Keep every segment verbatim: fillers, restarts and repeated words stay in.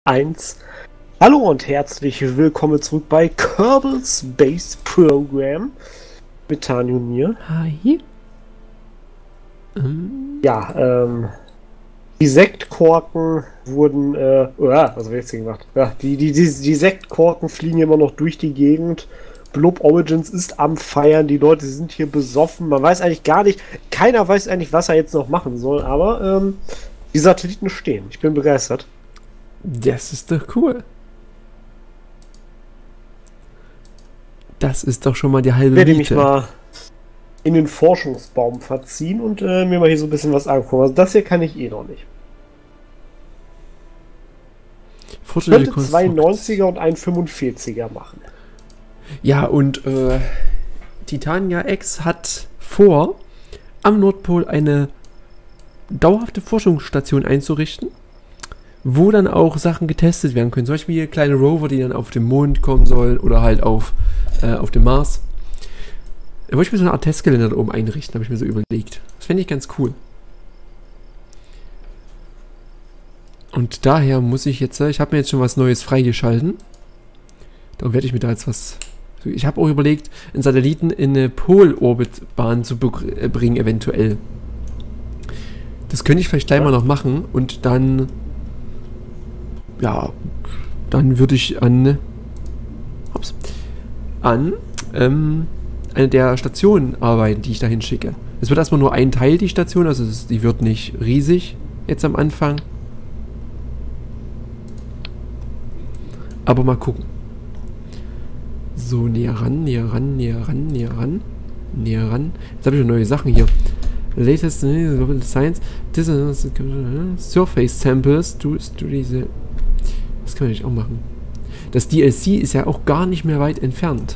eins. Hallo und herzlich willkommen zurück bei Kerbal Space Program mit Tanja und mir. Hi. Ähm. Ja, ähm, die Sektkorken wurden, äh, oh ja, was habe ich jetzt hier gemacht? Ja, die, die, die, die Sektkorken fliegen immer noch durch die Gegend. Blob Origins ist am Feiern, die Leute sind hier besoffen, man weiß eigentlich gar nicht, keiner weiß eigentlich, was er jetzt noch machen soll, aber ähm, die Satelliten stehen. Ich bin begeistert. Das ist doch cool. Das ist doch schon mal die halbe Ich werde Miete. mich mal in den Forschungsbaum verziehen und äh, mir mal hier so ein bisschen was angucken. Also das hier kann ich eh noch nicht. Ich könnte zwei neunziger und ein fünfundvierziger machen. Ja, und äh, Titania X hat vor, am Nordpol eine dauerhafte Forschungsstation einzurichten, wo dann auch Sachen getestet werden können. Zum Beispiel kleine Rover, die dann auf den Mond kommen sollen oder halt auf, äh, auf dem Mars. Da wollte ich mir so eine Art Testgelände da oben einrichten, habe ich mir so überlegt. Das fände ich ganz cool. Und daher muss ich jetzt, ich habe mir jetzt schon was Neues freigeschalten. Darum werde ich mir da jetzt was... Ich habe auch überlegt, einen Satelliten in eine Polorbitbahn zu bringen, eventuell. Das könnte ich vielleicht gleich mal noch machen und dann... Ja, dann würde ich an... Ups, an ähm, eine der Stationen arbeiten, die ich dahin schicke. Es wird erstmal nur ein Teil, die Station, also es, die wird nicht riesig jetzt am Anfang. Aber mal gucken. So, näher ran, näher ran, näher ran, näher ran, näher ran. Jetzt habe ich schon neue Sachen hier. Latest Science, Surface Samples, du, du diese. Das kann man nicht auch machen. Das D L C ist ja auch gar nicht mehr weit entfernt.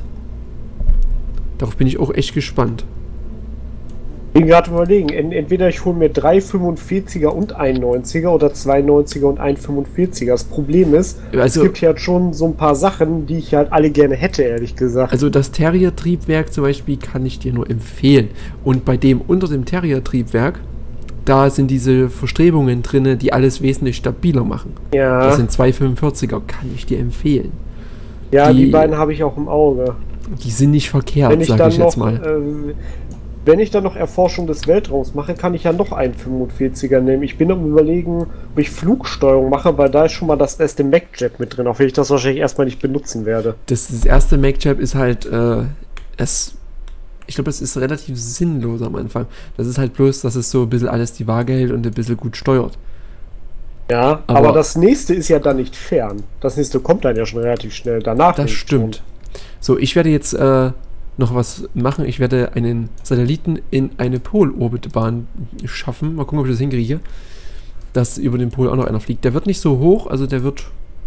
Darauf bin ich auch echt gespannt. Ich bin gerade überlegen, entweder ich hole mir drei fünfundvierziger und ein neunziger oder zwei neunziger und ein fünfundvierziger. Das Problem ist, also, es gibt ja schon so ein paar Sachen, die ich halt alle gerne hätte, ehrlich gesagt. Also das Terrier-Triebwerk zum Beispiel kann ich dir nur empfehlen. Und bei dem unter dem Terrier-Triebwerk, da sind diese Verstrebungen drin, die alles wesentlich stabiler machen. Ja. Das sind zwei fünfundvierziger, kann ich dir empfehlen. Ja, die, die beiden habe ich auch im Auge. Die sind nicht verkehrt, sage ich jetzt mal. Äh, Wenn ich dann noch Erforschung des Weltraums mache, kann ich ja noch einen fünfundvierziger nehmen. Ich bin am Überlegen, ob ich Flugsteuerung mache, weil da ist schon mal das erste MacJab mit drin, auch wenn ich das wahrscheinlich erstmal nicht benutzen werde. Das, das erste MacJab ist halt, äh, es, ich glaube, es ist relativ sinnlos am Anfang. Das ist halt bloß, dass es so ein bisschen alles die Waage hält und ein bisschen gut steuert. Ja, aber, aber das nächste ist ja dann nicht fern. Das nächste kommt dann ja schon relativ schnell danach. Das stimmt. Schon. So, ich werde jetzt, äh, noch was machen. Ich werde einen Satelliten in eine Polorbitbahn schaffen. Mal gucken, ob ich das hinkriege. Dass über den Pol auch noch einer fliegt. Der wird nicht so hoch, also der wird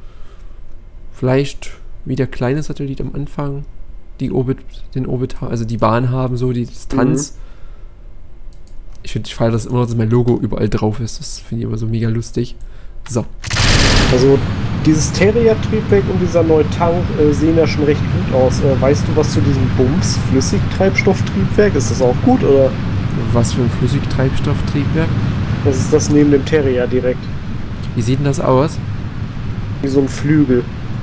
vielleicht wie der kleine Satellit am Anfang die Orbit, den Orbit, also die Bahn haben, so die Distanz. Mhm. Ich finde, ich feiere das immer, dass mein Logo überall drauf ist. Das finde ich immer so mega lustig. So. Also dieses Terrier-Triebwerk und dieser neue Tank äh, sehen ja schon recht gut aus. Äh, weißt du was zu diesem Bums Flüssigtreibstofftriebwerk? Ist das auch gut, oder? Was für ein Flüssigtreibstofftriebwerk? Das ist das neben dem Terrier direkt. Wie sieht denn das aus? Wie so ein Flügel.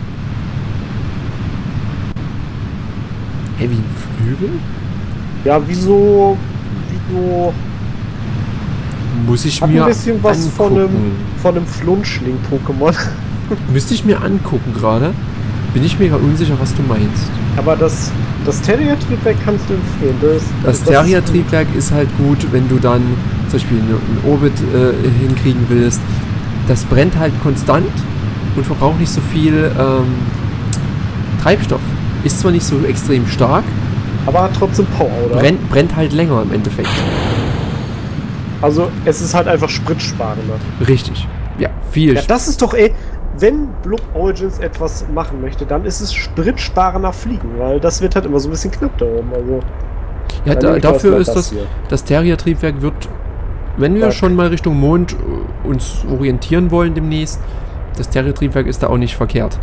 Hey, wie ein Flügel? Ja, wie so... Wie so... Muss ich Hat mir ein bisschen was angucken. von einem, von einem Flunschling-Pokémon. Müsste ich mir angucken gerade. Bin ich mir gerade unsicher, was du meinst. Aber das, das Terrier-Triebwerk kannst du empfehlen. Das, das, das Terrier-Triebwerk ist, ist halt gut, wenn du dann zum Beispiel einen Orbit äh, hinkriegen willst. Das brennt halt konstant und verbraucht nicht so viel ähm, Treibstoff. Ist zwar nicht so extrem stark, aber hat trotzdem Power, oder? Brennt, brennt halt länger im Endeffekt. Also es ist halt einfach spritsparender. Richtig. Ja, viel. Ja, das ist doch eh, wenn Blob Origins etwas machen möchte, dann ist es spritsparender Fliegen, weil das wird halt immer so ein bisschen knapp da oben. Also, ja, da, dafür ist das, das Terrier-Triebwerk wird, wenn wir okay. schon mal Richtung Mond uns orientieren wollen demnächst, das Terrier-Triebwerk ist da auch nicht verkehrt.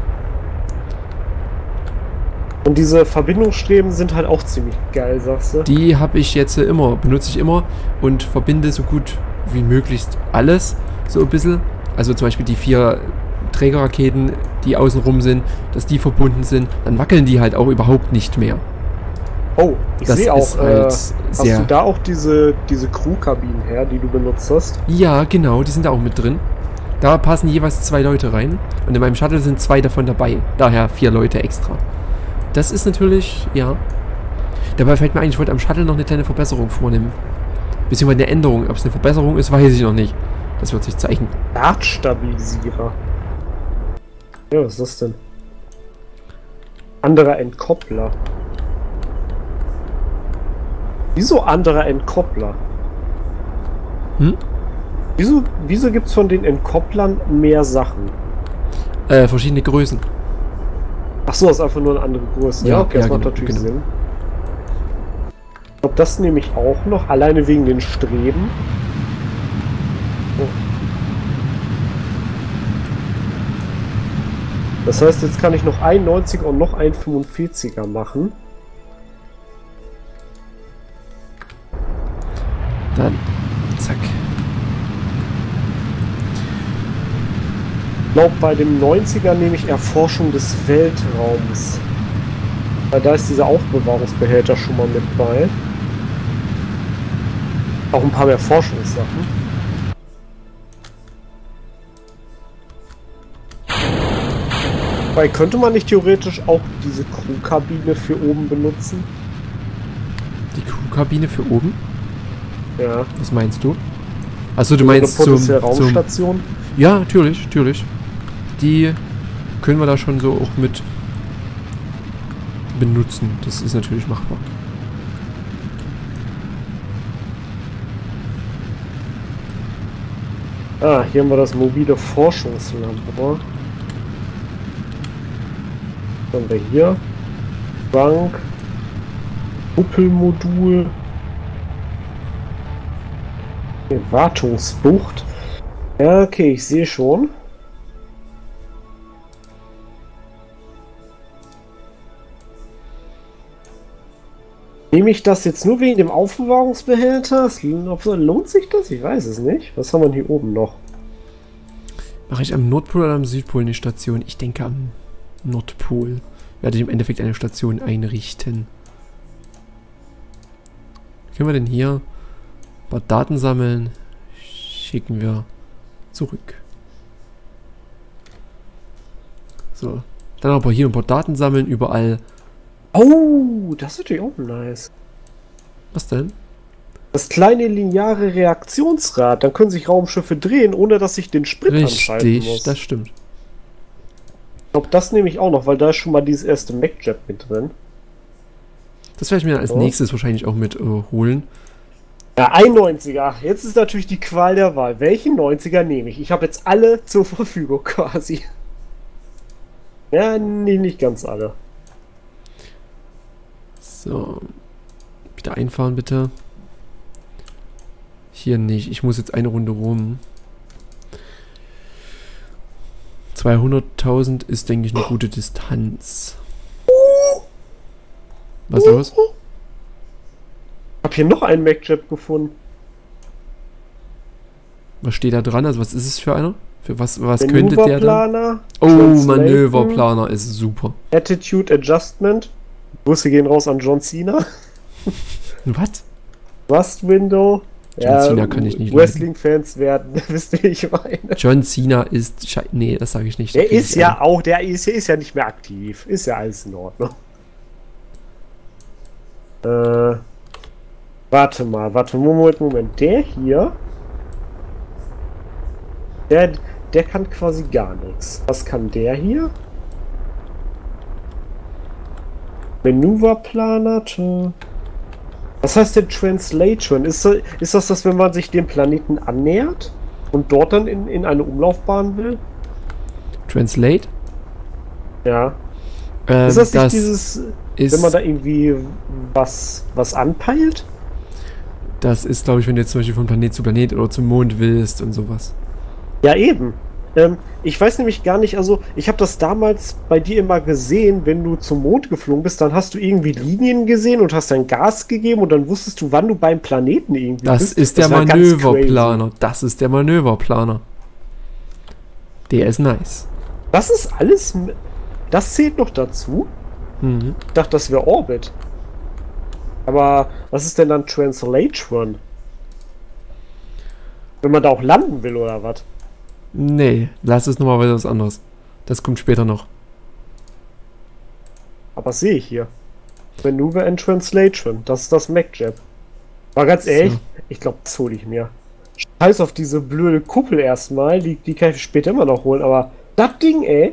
Und diese Verbindungsstreben sind halt auch ziemlich geil, sagst du? Die habe ich jetzt immer, benutze ich immer und verbinde so gut wie möglichst alles, so ein bisschen. Also zum Beispiel die vier Trägerraketen, die außen rum sind, dass die verbunden sind, dann wackeln die halt auch überhaupt nicht mehr. Oh, ich Das sehe auch, ist äh, halt hast sehr- du da auch diese, diese Crew-Kabinen her, die du benutzt hast? Ja, genau, die sind da auch mit drin. Da passen jeweils zwei Leute rein. Und in meinem Shuttle sind zwei davon dabei. Daher vier Leute extra. Das ist natürlich, ja. Dabei fällt mir ein, ich wollte am Shuttle noch eine kleine Verbesserung vornehmen. Beziehungsweise eine Änderung. Ob es eine Verbesserung ist, weiß ich noch nicht. Das wird sich zeigen. Startstabilisierer. Ja, was ist das denn? Anderer Entkoppler. Wieso anderer Entkoppler? Hm? Wieso, wieso gibt es von den Entkopplern mehr Sachen? Äh, verschiedene Größen. Ach so, ist einfach nur eine andere Größe. Ja, Ja, okay, das ja, macht genau, natürlich genau. Sinn. Ich glaube, das nehme ich auch noch, alleine wegen den Streben. Oh. Das heißt, jetzt kann ich noch ein neunziger und noch ein fünfundvierziger machen. Dann, zack. Ich glaube, bei dem neunziger nehme ich Erforschung des Weltraums. Weil da ist dieser Aufbewahrungsbehälter schon mal mit bei. Auch ein paar mehr Forschungssachen. Weil könnte man nicht theoretisch auch diese Crewkabine für oben benutzen? Die Crewkabine für oben? Ja. Was meinst du? Achso, du meinst Eine zum, potenzielle zum... Raumstation? Ja, natürlich, natürlich. Die können wir da schon so auch mit benutzen. Das ist natürlich machbar. Ah, hier haben wir das mobile Forschungslabor. Was haben wir hier? Bank. Kuppelmodul. Okay, Wartungsbucht. Ja, okay, ich sehe schon. Nehme ich das jetzt nur wegen dem Aufbewahrungsbehälter? Lohnt sich das? Ich weiß es nicht. Was haben wir hier oben noch? Mache ich am Nordpol oder am Südpol eine Station? Ich denke am Nordpol. Werde ich im Endeffekt eine Station einrichten. Können wir denn hier ein paar Daten sammeln? Schicken wir zurück. So. Dann aber hier ein paar Daten sammeln, überall. Oh, das ist natürlich auch nice. Was denn? Das kleine lineare Reaktionsrad. Dann können sich Raumschiffe drehen, ohne dass ich den Sprit anschalten Richtig, muss. das stimmt. Ich glaube, das nehme ich auch noch, weil da ist schon mal dieses erste MacJet mit drin. Das werde ich mir als So. nächstes wahrscheinlich auch mit äh, holen. Ja, ein neunziger. Jetzt ist natürlich die Qual der Wahl. Welchen neunziger nehme ich? Ich habe jetzt alle zur Verfügung quasi. Ja, nee, nicht ganz alle. So. Wieder einfahren, bitte. Hier nicht. Ich muss jetzt eine Runde rum. zweihunderttausend ist, denke ich, eine gute Distanz. Was ist los? Ich habe hier noch einen MacJet gefunden. Was steht da dran? Also was ist es für einer? Für was, was könnte der dann? Manöverplaner. Oh, Translaten, Manöverplaner ist super. Attitude Adjustment. Grüße gehen raus an John Cena. Was? Rust Window. John Cena kann ich nicht Wrestling-Fans werden, wisst ihr, wie ich meine. John Cena ist... Schei nee, das sage ich nicht. Der Das krieg ist ich ja an. auch, der ist, ist ja nicht mehr aktiv. Ist ja alles in Ordnung. Äh, warte mal, warte, Moment, Moment. Der hier, der, der kann quasi gar nichts. Was kann der hier? Manöverplaner. Was heißt denn Translation? Ist, das- ist das das, wenn man sich dem Planeten annähert und dort dann in, in eine Umlaufbahn will? Translate? Ja. Ähm, Ist das nicht das dieses, ist, wenn man da irgendwie was, was anpeilt? das ist, glaube ich, wenn du jetzt zum Beispiel von Planet zu Planet oder zum Mond willst und sowas. Ja, eben. Ähm, ich weiß nämlich gar nicht, also ich habe das damals bei dir immer gesehen, wenn du zum Mond geflogen bist, dann hast du irgendwie Linien gesehen und hast dann Gas gegeben und dann wusstest du, wann du beim Planeten irgendwie Das bist. ist der war ganz Manöverplaner. Das ist der Manöverplaner. Der ist nice. Das ist alles... Das zählt noch dazu? Mhm. Ich dachte, das wäre Orbit. Aber was ist denn dann Translation? Wenn man da auch landen will, oder was? Nee, lass es nochmal was anderes. Das kommt später noch. Aber was sehe ich hier? Maneuver and Translation. Das ist das MacJab. War ganz ehrlich, so. Ich glaube, das hole ich mir. Scheiß auf diese blöde Kuppel erstmal. Die, die kann ich später immer noch holen. Aber das Ding, ey.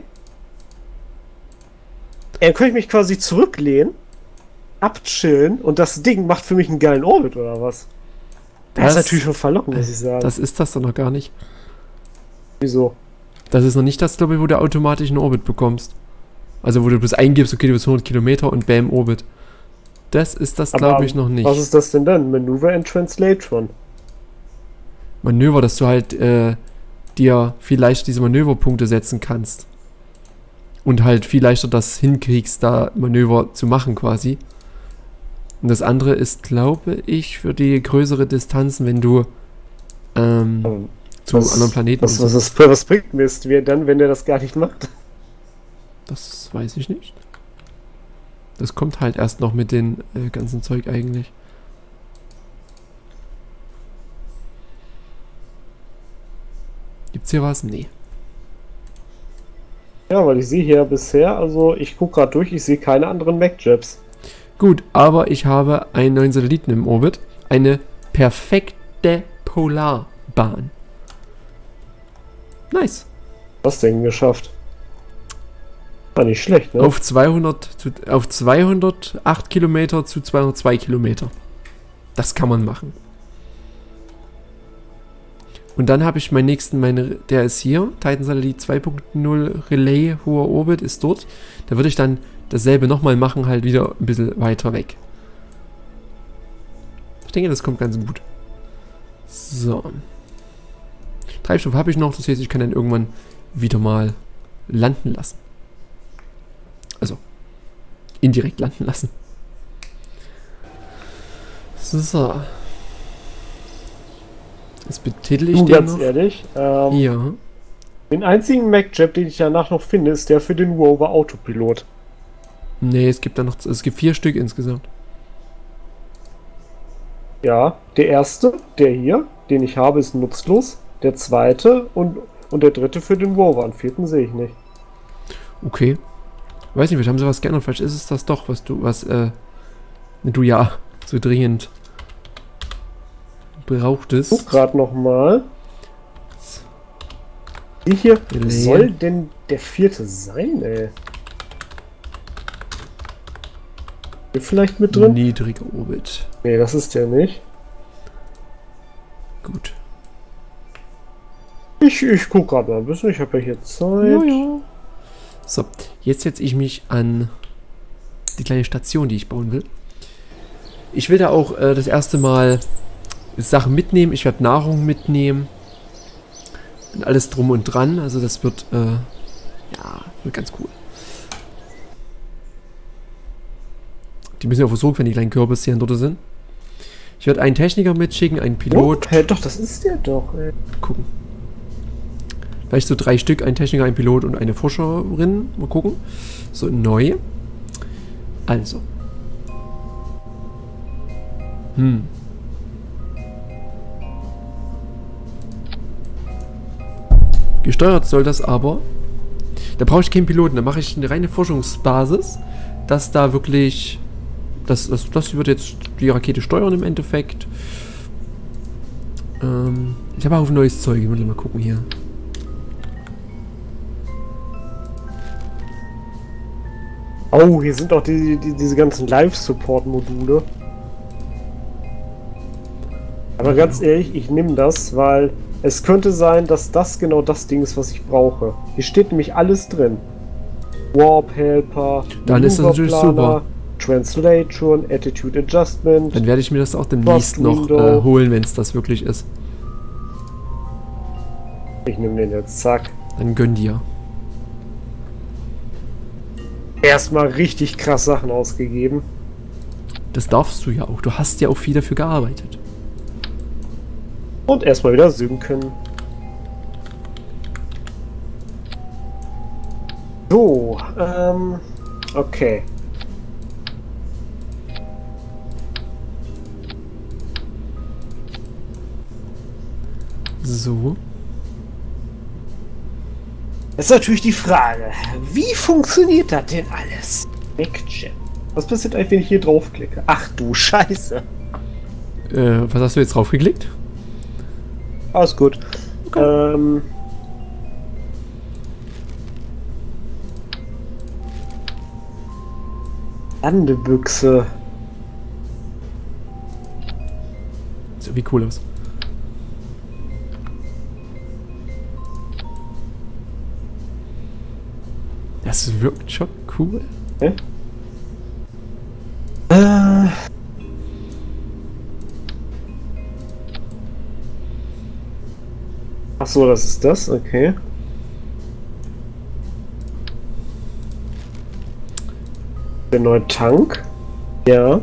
Dann könnte ich mich quasi zurücklehnen, abchillen und das Ding macht für mich einen geilen Orbit, oder was? Das, das ist natürlich schon verlockend, muss ich sagen. Das ist das doch noch gar nicht. Wieso? Das ist noch nicht das, glaube ich, wo du automatisch einen Orbit bekommst. Also wo du bloß eingibst, okay, du bist hundert Kilometer und bam, Orbit. Das ist das, glaube ich, noch nicht. Was ist das denn dann? Maneuver and Translation. Manöver, dass du halt äh, dir viel leichter diese Manöverpunkte setzen kannst. Und halt viel leichter das hinkriegst, da Manöver zu machen quasi. Und das andere ist, glaube ich, für die größere Distanzen, wenn du ähm, um, zu was, anderen Planeten... Was, was, was, was bringt Mist wir dann, wenn der das gar nicht macht? Das weiß ich nicht. Das kommt halt erst noch mit dem äh, ganzen Zeug eigentlich. Gibt's hier was? Nee. Ja, weil ich sehe hier bisher, also ich gucke gerade durch, ich sehe keine anderen MacJabs. Gut, aber ich habe einen neuen Satelliten im Orbit. Eine perfekte Polarbahn. Nice. Was denn geschafft? War nicht schlecht, ne? Auf zweihundert, zu, auf zweihundertacht Kilometer zu zweihundertzwei Kilometer. Das kann man machen. Und dann habe ich meinen nächsten, meine, der ist hier, Titan Satellit zwei Punkt null Relay, hoher Orbit ist dort. Da würde ich dann dasselbe nochmal machen, halt wieder ein bisschen weiter weg. Ich denke, das kommt ganz gut. So. Treibstoff habe ich noch, das heißt, ich kann dann irgendwann wieder mal landen lassen. Also, indirekt landen lassen. So. Jetzt betitel ich du, den ganz noch. ehrlich, ähm, ja. Den einzigen MacJab, den ich danach noch finde, ist der für den Rover Autopilot. Nee, es gibt da noch, es gibt vier Stück insgesamt. Ja, der erste, der hier, den ich habe, ist nutzlos. Der zweite und, und der dritte für den Rover. Den vierten sehe ich nicht. Okay. Weiß nicht, vielleicht haben sie was geändert. Vielleicht ist es das doch, was du, was, äh, du ja so dringend brauchtest. Ich guck gerade nochmal. Wie hier Relay. Soll denn der vierte sein, ey? Hier vielleicht mit drin? Niedriger Orbit. Nee, das ist der nicht. Gut. Ich, ich guck gerade mal ein bisschen. Ich habe ja hier Zeit. Ja, ja. So, jetzt setze ich mich an die kleine Station, die ich bauen will. Ich will da auch äh, das erste Mal Sachen mitnehmen. Ich werde Nahrung mitnehmen. Und alles drum und dran. Also das wird, äh, ja, wird ganz cool. Die müssen ja versorgt, wenn die kleinen Kürbisse hier dort sind. Ich werde einen Techniker mitschicken, einen Pilot. Oh, hey, doch, das ist der doch, ey. Gucken. Vielleicht so drei Stück, ein Techniker, ein Pilot und eine Forscherin. Mal gucken. So, neu. Also. Hm. Gesteuert soll das aber. Da brauche ich keinen Piloten. Da mache ich eine reine Forschungsbasis, dass da wirklich. Das, das, das wird jetzt die Rakete steuern im Endeffekt. Ähm, ich habe auch neues Zeug. Ich muss mal gucken hier. Oh, hier sind auch die, die, diese ganzen Live-Support-Module. Aber ganz ehrlich, ich nehme das, weil es könnte sein, dass das genau das Ding ist, was ich brauche. Hier steht nämlich alles drin. Warp Helper, dann ist das natürlich super. Translation, Attitude Adjustment. Dann werde ich mir das auch demnächst noch äh, holen, wenn es das wirklich ist. Ich nehme den jetzt, zack. Dann gönn dir. Erstmal richtig krass Sachen ausgegeben. Das darfst du ja auch. Du hast ja auch viel dafür gearbeitet. Und erstmal wieder synken. So, ähm, okay. So. Das ist natürlich die Frage, wie funktioniert das denn alles? Backchat. Was passiert eigentlich, wenn ich hier draufklicke? Ach du Scheiße. Äh, was hast du jetzt draufgeklickt? Alles gut. Okay. Ähm... Landebüchse. Sieht wie cool aus. Das wirkt schon cool. Okay. Äh. Ach so, das ist das, okay. Der neue Tank. Ja.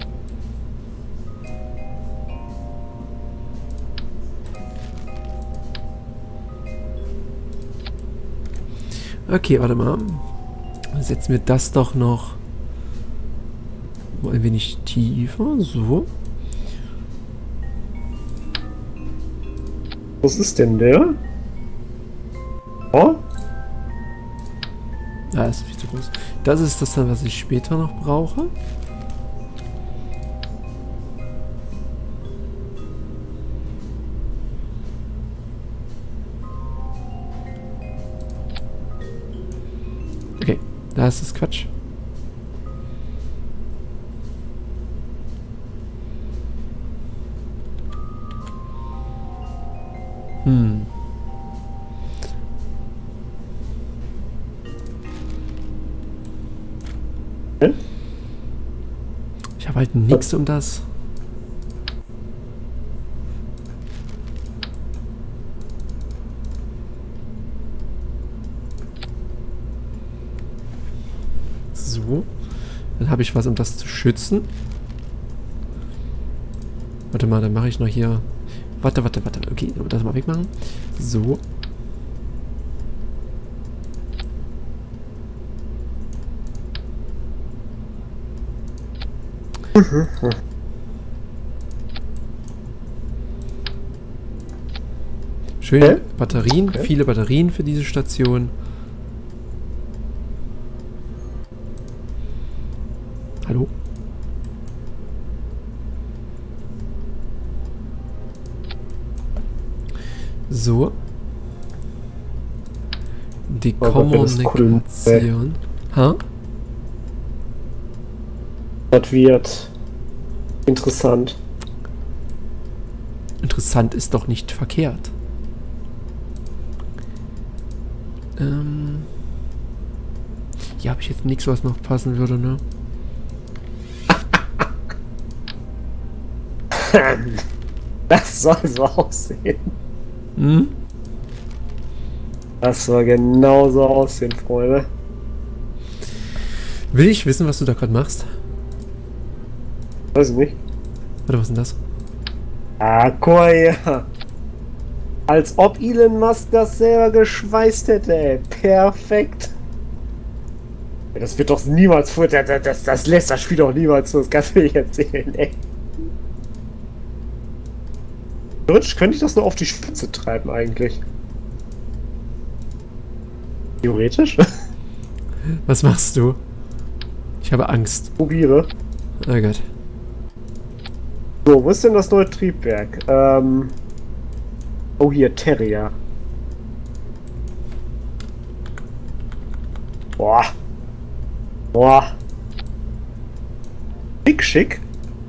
Okay, warte mal. Setzen wir das doch noch ein wenig tiefer. So. Was ist denn der? Oh? Ah, ist viel zu groß. Das ist das dann, was ich später noch brauche. Okay, da ist das Quatsch. Hm. Hm? Ich habe halt nichts um das. So. Dann habe ich was, um das zu schützen. Warte mal, dann mache ich noch hier... Warte, warte, warte. Okay, das mal wegmachen. So. Schöne okay. Batterien, Okay. viele Batterien für diese Station. Hallo? So. Die Kommunikation. Ha? Das wird interessant. Interessant ist doch nicht verkehrt. Ähm. Hier habe ich jetzt nichts, was noch passen würde, ne? Das soll so aussehen. Hm? Das soll genauso aussehen, Freunde. Will ich wissen, was du da gerade machst? Weiß ich nicht. Warte, was ist denn das? Ah, guck mal hier. Als ob Elon Musk das selber geschweißt hätte, ey. Perfekt. Das wird doch niemals vor. Das, das, das lässt das Spiel doch niemals so. Das kannst du mir nicht erzählen, ey. Theoretisch könnte ich das nur auf die Spitze treiben, eigentlich. Theoretisch? Was machst du? Ich habe Angst. Probiere. Oh Gott. So, wo ist denn das neue Triebwerk? Ähm. Oh, hier, Terrier. Boah. Boah. Schick, schick.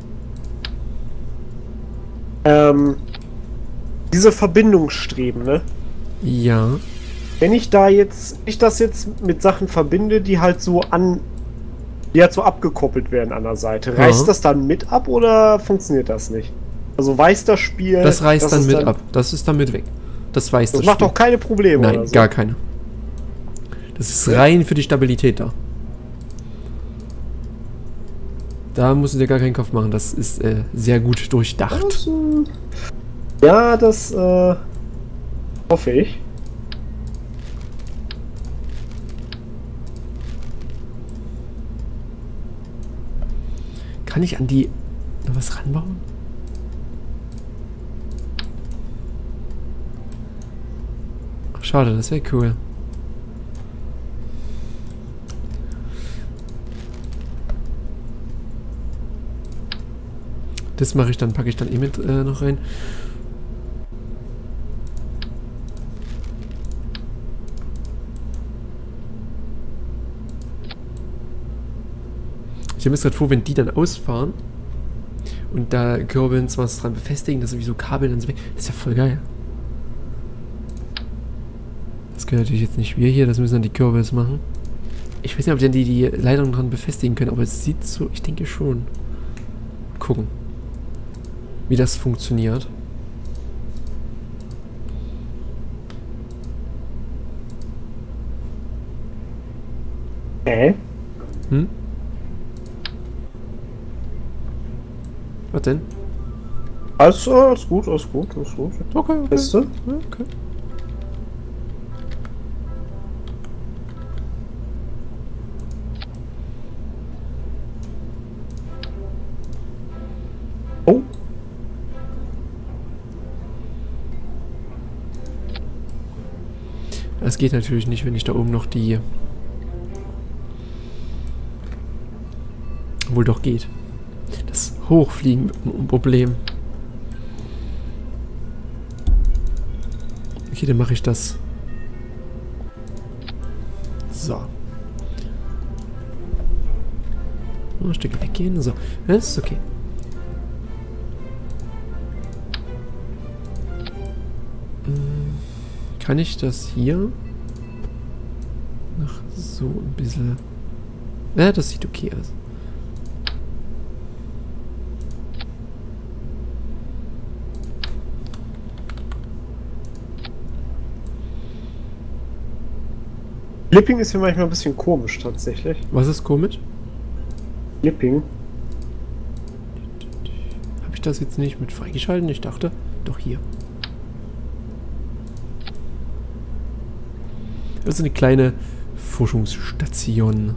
Ähm. Diese Verbindungsstreben, ne? Ja. Wenn ich da jetzt, ich das jetzt mit Sachen verbinde, die halt so an, die halt so abgekoppelt werden an der Seite, reißt Ja. das dann mit ab oder funktioniert das nicht? Also weiß das Spiel... Das reißt dass dann es mit ab. Das ist dann mit weg. Das weiß Das das macht Spiel. doch keine Probleme, Nein, oder so. gar keine. Das ist rein für die Stabilität da. Da musst du dir gar keinen Kopf machen. Das ist äh, sehr gut durchdacht. Das, äh, ja, das äh, hoffe ich. Kann ich an die noch was ranbauen? Ach, schade, das wäre cool. Das mache ich dann, packe ich dann eh mit äh, noch rein. Ich habe mir gerade vor, wenn die dann ausfahren und da Kerbins was dran befestigen, dass sowieso Kabel dann so weg. Das ist ja voll geil. Das können natürlich jetzt nicht wir hier, das müssen dann die Kerbins machen. Ich weiß nicht, ob die die, die Leitung dran befestigen können, aber es sieht so, ich denke schon. Gucken, wie das funktioniert. Äh? Hm? Was denn? Alles, alles gut, alles gut, alles gut. Okay, okay. Beste? Okay. Oh. Das geht natürlich nicht, wenn ich da oben noch die... Obwohl doch geht. Das Hochfliegen wird ein Problem. Okay, dann mache ich das. So. Ein Stück weggehen. So. Das ist okay. Kann ich das hier noch so ein bisschen... Ja, das sieht okay aus. Clipping ist mir manchmal ein bisschen komisch tatsächlich. Was ist komisch? Clipping. Habe ich das jetzt nicht mit freigeschalten? Ich dachte, doch hier. Das ist eine kleine Forschungsstation.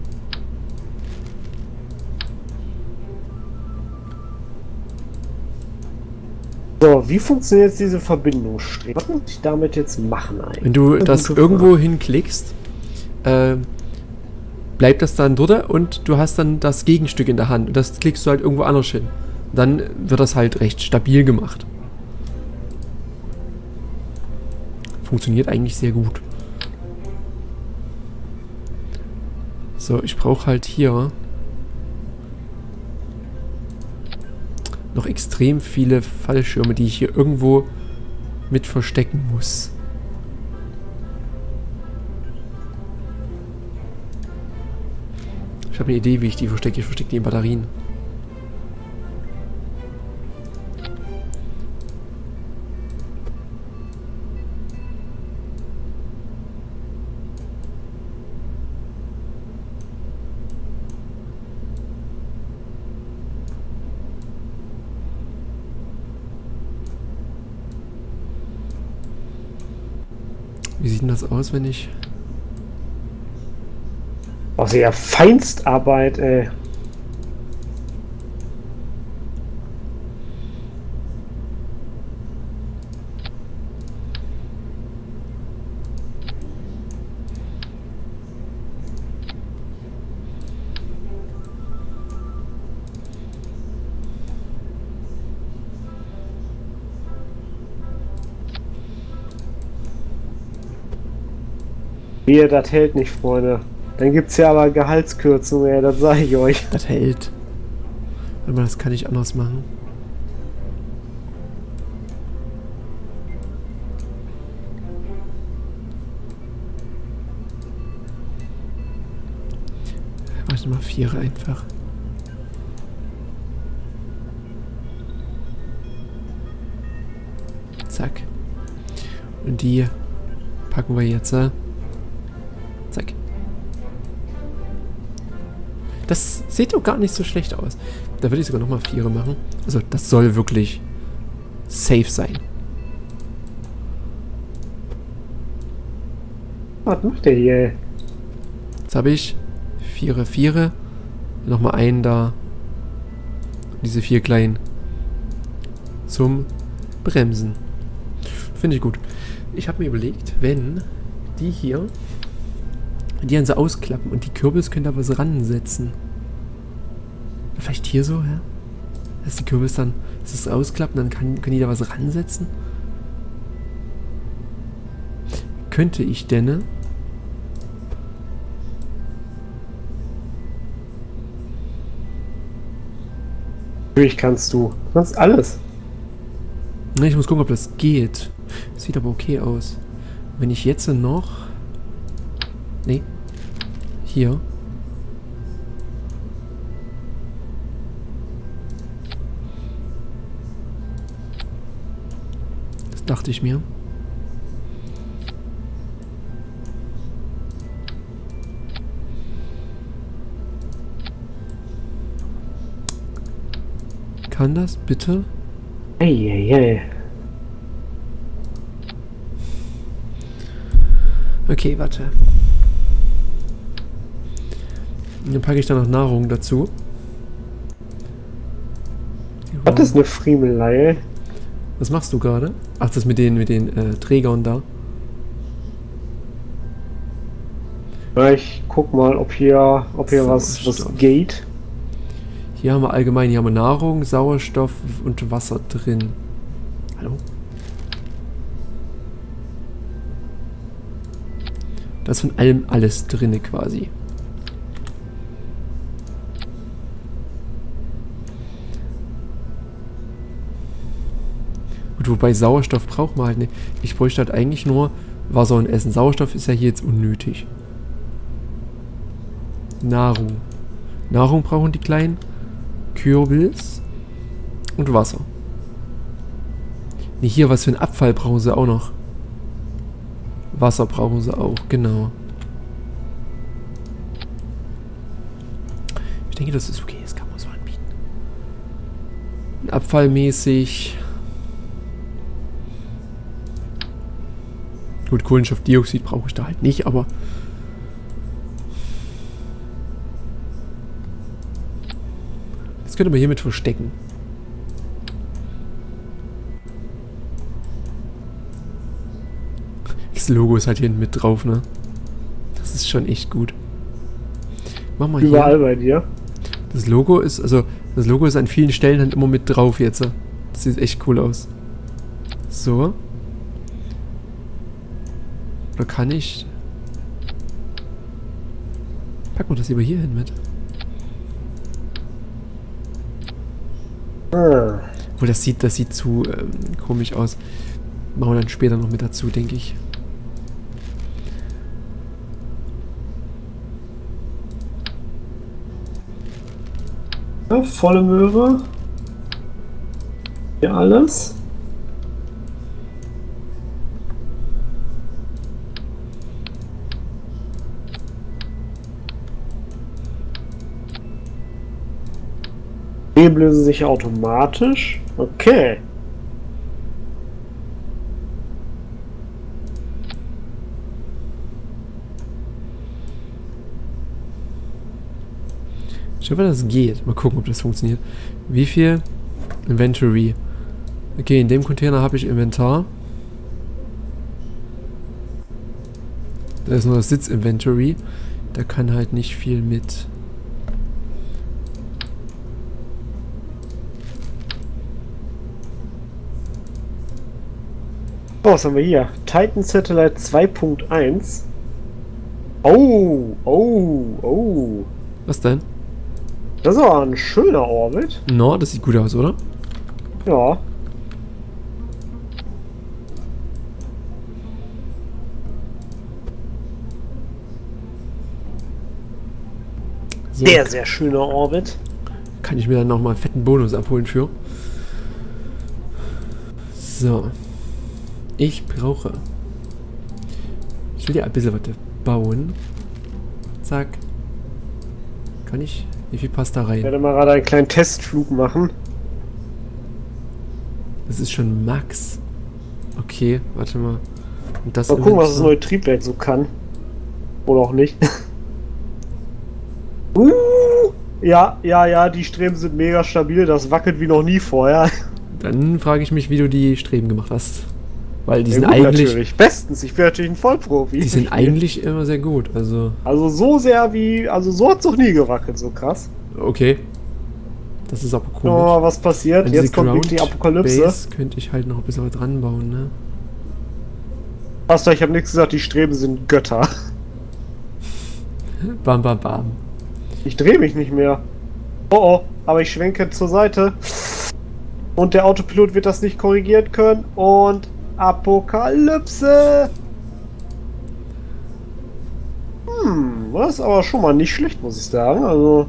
So, wie funktioniert jetzt diese Verbindungsstrecke? Was muss ich damit jetzt machen eigentlich? Wenn du das irgendwo hinklickst, äh, bleibt das dann dort und du hast dann das Gegenstück in der Hand. Und das klickst du halt irgendwo anders hin. Dann wird das halt recht stabil gemacht. Funktioniert eigentlich sehr gut. So, ich brauche halt hier noch extrem viele Fallschirme, die ich hier irgendwo mit verstecken muss. Ich habe eine Idee, wie ich die verstecke. Ich verstecke die in Batterien. Wie sieht denn das aus, wenn ich... Also ja, Feinstarbeit, ey. Ihr, das hält nicht, Freunde. Dann gibt's ja aber Gehaltskürzungen, ey, das sage ich euch. Das hält. Warte mal, das kann ich anders machen. Warte mal, Viere einfach. Zack. Und die packen wir jetzt. Äh, zack. Das sieht doch gar nicht so schlecht aus. Da würde ich sogar nochmal Viere machen. Also das soll wirklich safe sein. Was macht der hier? Jetzt habe ich Viere, Viere. Nochmal einen da. diese vier kleinen. Zum Bremsen. Finde ich gut. Ich habe mir überlegt, wenn die hier, die dann so ausklappen und die Kürbis können da was ransetzen. Vielleicht hier so, ja? Dass die Kürbis dann, dass es ausklappen, dann kann, können die da was ransetzen? Könnte ich denn, ne? Natürlich kannst du. Du kannst alles. Ne, ich muss gucken, ob das geht. Das sieht aber okay aus. Wenn ich jetzt noch... Nee. Hier. Das dachte ich mir. Kann das bitte? Eieiei. Okay, warte. Dann packe ich da noch Nahrung dazu. Was ist eine Friemelei? Was machst du gerade? Ach, das mit den, mit den äh, Trägern da. Ja, ich guck mal, ob hier, ob hier was, was geht. Hier haben wir allgemein, hier haben wir Nahrung, Sauerstoff und Wasser drin. Hallo? Da ist von allem alles drin quasi. Gut, wobei Sauerstoff braucht man halt nicht. Ich bräuchte halt eigentlich nur Wasser und Essen. Sauerstoff ist ja hier jetzt unnötig. Nahrung. Nahrung brauchen die Kleinen. Kürbis und Wasser. Nee, hier, was für ein Abfall brauchen sie auch noch. Wasser brauchen sie auch, genau. Ich denke, das ist okay, das kann man so anbieten. Abfallmäßig. Gut, Kohlenstoffdioxid brauche ich da halt nicht, aber... Das könnte man hiermit verstecken. Das Logo ist halt hier mit drauf, ne? Das ist schon echt gut. Mach mal hier. Überall bei dir. Das Logo ist, also, das Logo ist an vielen Stellen halt immer mit drauf jetzt. Das sieht echt cool aus. So. Oder kann ich... Packen wir das lieber hier hin mit. Ah. Obwohl, das sieht, das sieht zu ähm, komisch aus. Machen wir dann später noch mit dazu, denke ich. Ja, volle Möhre. Hier alles. Die lösen sich automatisch. Okay. Ich hoffe, das geht. Mal gucken, ob das funktioniert. Wie viel Inventory? Okay, in dem Container habe ich Inventar. Da ist nur das Sitz-Inventory. Da kann halt nicht viel mit. Oh, was haben wir hier? Titan Satellite zwei Punkt eins. Oh, oh, oh. Was denn? Das ist aber ein schöner Orbit. No, das sieht gut aus, oder? Ja. So, Sehr, sehr schöner Orbit. kann ich mir dann nochmal einen fetten Bonus abholen für. So. Ich brauche... Ich will ja ein bisschen was bauen. Zack. Kann ich... Wie viel passt da Ich rein? werde mal gerade einen kleinen Testflug machen. Das ist schon Max. Okay, warte mal. Und das Mal gucken, was das Inventar- neue Triebwerk so kann. Oder auch nicht. uh, Ja, ja, ja, die Streben sind mega stabil, das wackelt wie noch nie vorher. Dann frage ich mich, wie du die Streben gemacht hast. Weil die Ja, sind gut, eigentlich. natürlich. Bestens, ich bin natürlich ein Vollprofi. Die sind eigentlich immer sehr gut. Also. Also so sehr wie. Also so hat es noch nie gewackelt, so krass. Okay. Das ist aber komisch. Oh, was passiert? An Jetzt diese kommt wirklich die Apokalypse. Base könnte ich halt noch ein bisschen was dran bauen, ne? Passt, ich habe nichts gesagt, die Streben sind Götter. Bam, bam, bam. Ich drehe mich nicht mehr. Oh oh, aber ich schwenke zur Seite. Und der Autopilot wird das nicht korrigieren können. Und Apokalypse! Hm, das ist aber schon mal nicht schlecht, muss ich sagen. Also.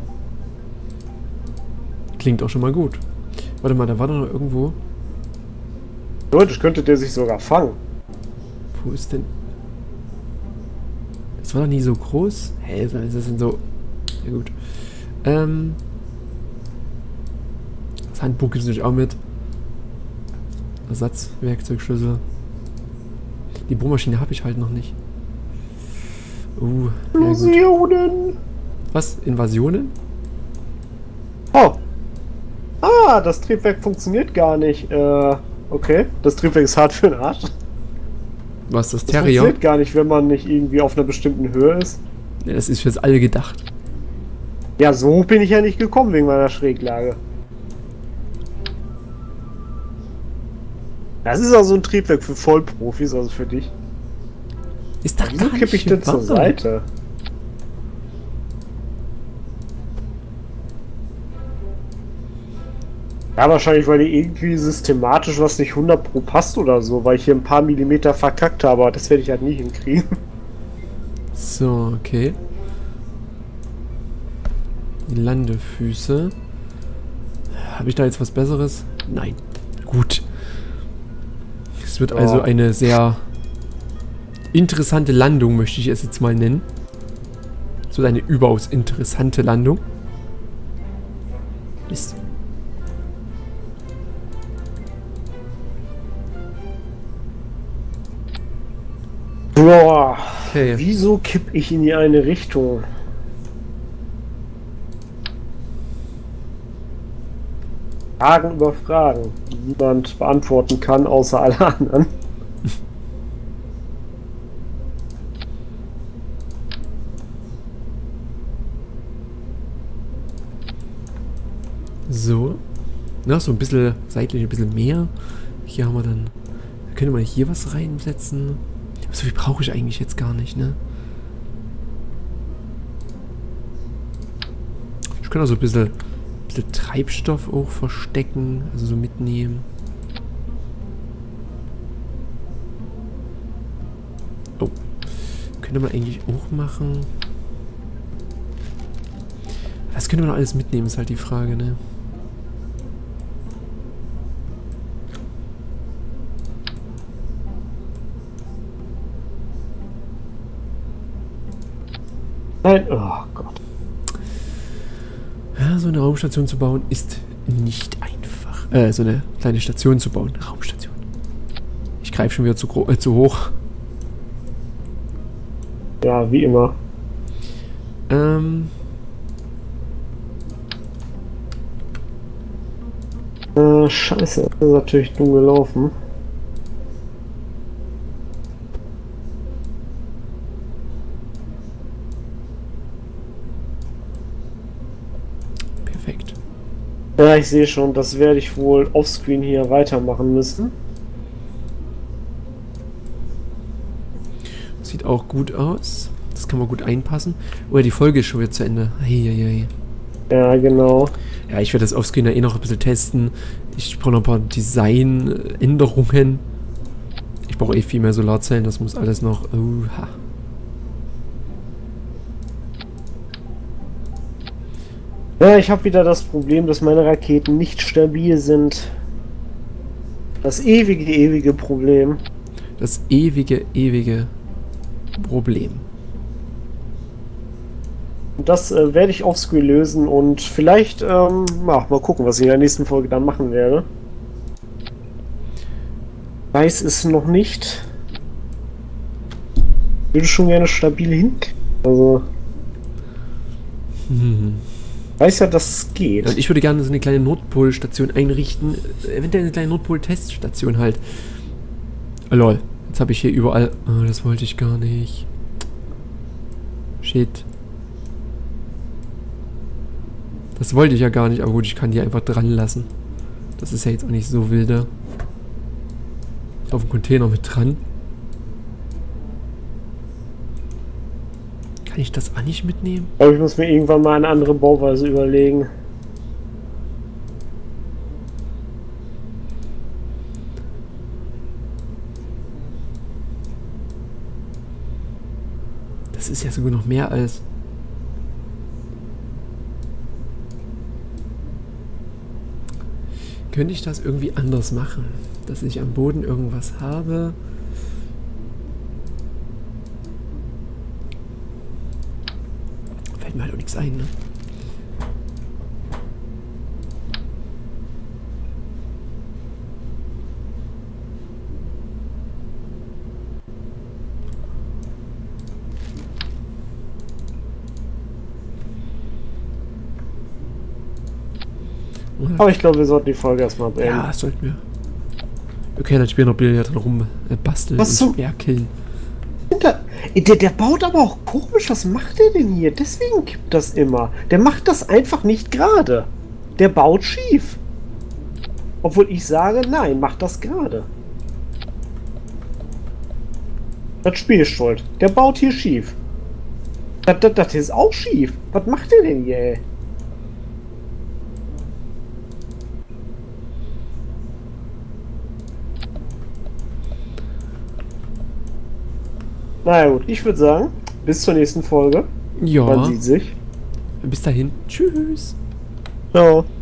Klingt auch schon mal gut. Warte mal, da war doch noch irgendwo. Theoretisch könnte der sich sogar fangen. Wo ist denn. Das war doch nie so groß. Hä, ist das denn so. Ja, gut. Ähm. Das Handbuch gibt es natürlich auch mit. Ersatz, Werkzeugschlüssel. Die Bohrmaschine habe ich halt noch nicht. Uh, ja, Invasionen! Was? Invasionen? Oh! Ah, das Triebwerk funktioniert gar nicht. Äh, okay. Das Triebwerk ist hart für den Arsch. Was, das Das Terrier? funktioniert gar nicht, wenn man nicht irgendwie auf einer bestimmten Höhe ist. Ja, das ist fürs alle gedacht. Ja, so hoch bin ich ja nicht gekommen wegen meiner Schräglage. Das ist also ein Triebwerk für Vollprofis, also für dich. Ist das Wieso kippe ich denn zur Seite? Ja, wahrscheinlich, weil die irgendwie systematisch was nicht hundert pro passt oder so, weil ich hier ein paar Millimeter verkackt habe, aber das werde ich halt nie hinkriegen. So, okay. Die Landefüße. Habe ich da jetzt was Besseres? Nein. Gut. Es wird Ja. also eine sehr interessante Landung, möchte ich es jetzt mal nennen. Es wird eine überaus interessante Landung. Mist. Boah, Okay. wieso kipp ich in die eine Richtung? Fragen über Fragen, die niemand beantworten kann, außer alle anderen. So. Na, so ein bisschen seitlich, ein bisschen mehr. Hier haben wir dann. Da könnte man hier was reinsetzen. Aber so viel brauche ich eigentlich jetzt gar nicht, ne? Ich kann also ein bisschen, bisschen Treibstoff auch verstecken, also so mitnehmen. Oh. Könnte man eigentlich auch machen. Was könnte man alles mitnehmen, ist halt die Frage, ne? Nein, oh Gott. Ja, so eine Raumstation zu bauen ist nicht einfach. Äh, so eine kleine Station zu bauen. Raumstation. Ich greife schon wieder zu, gro äh, zu hoch. Ja, wie immer. Ähm. Äh, scheiße, das ist natürlich dumm gelaufen. Perfekt. Ja, ich sehe schon, das werde ich wohl offscreen hier weitermachen müssen. Sieht auch gut aus. Das kann man gut einpassen. Oder die Folge ist schon wieder zu Ende. Heieiei. Ja, genau. Ja, ich werde das Offscreen ja eh noch ein bisschen testen. Ich brauche noch ein paar Designänderungen. Ich brauche eh viel mehr Solarzellen. Das muss alles noch... Uha. Ja, ich habe wieder das Problem, dass meine Raketen nicht stabil sind. Das ewige, ewige Problem. Das ewige, ewige Problem. Und das äh, werde ich offscreen lösen und vielleicht, ähm, ja, mal gucken, was ich in der nächsten Folge dann machen werde. Weiß es noch nicht. Würde schon gerne stabil hin. Also. Hm. Weiß ja, dass es geht. Und ich würde gerne so eine kleine Nordpolstation einrichten. Eventuell eine kleine Nordpol-Teststation halt. Oh, lol. Jetzt habe ich hier überall... Oh, das wollte ich gar nicht. Shit. Das wollte ich ja gar nicht, aber gut, ich kann die einfach dran lassen. Das ist ja jetzt auch nicht so wilde. Auf dem Container mit dran. Kann ich das auch nicht mitnehmen? Aber ich muss mir irgendwann mal eine andere Bauweise überlegen. Das ist ja sogar noch mehr als... Könnte ich das irgendwie anders machen? Dass ich am Boden irgendwas habe... Fällt mir halt auch nichts ein, ne? Aber ich glaube, wir sollten die Folge erstmal beenden. Ja, das sollten wir. Wir können dann später noch Billard rum äh, basteln Was und so? werkeln. Der, der, der baut aber auch komisch. Was macht der denn hier? Deswegen kippt das immer. Der macht das einfach nicht gerade. Der baut schief. Obwohl ich sage, nein, macht das gerade. Das Spiel ist schuld. Der baut hier schief. Das, das, das ist auch schief. Was macht der denn hier, ey? Na ja, gut, ich würde sagen, bis zur nächsten Folge. Ja. Man sieht sich. Bis dahin. Tschüss. Ciao.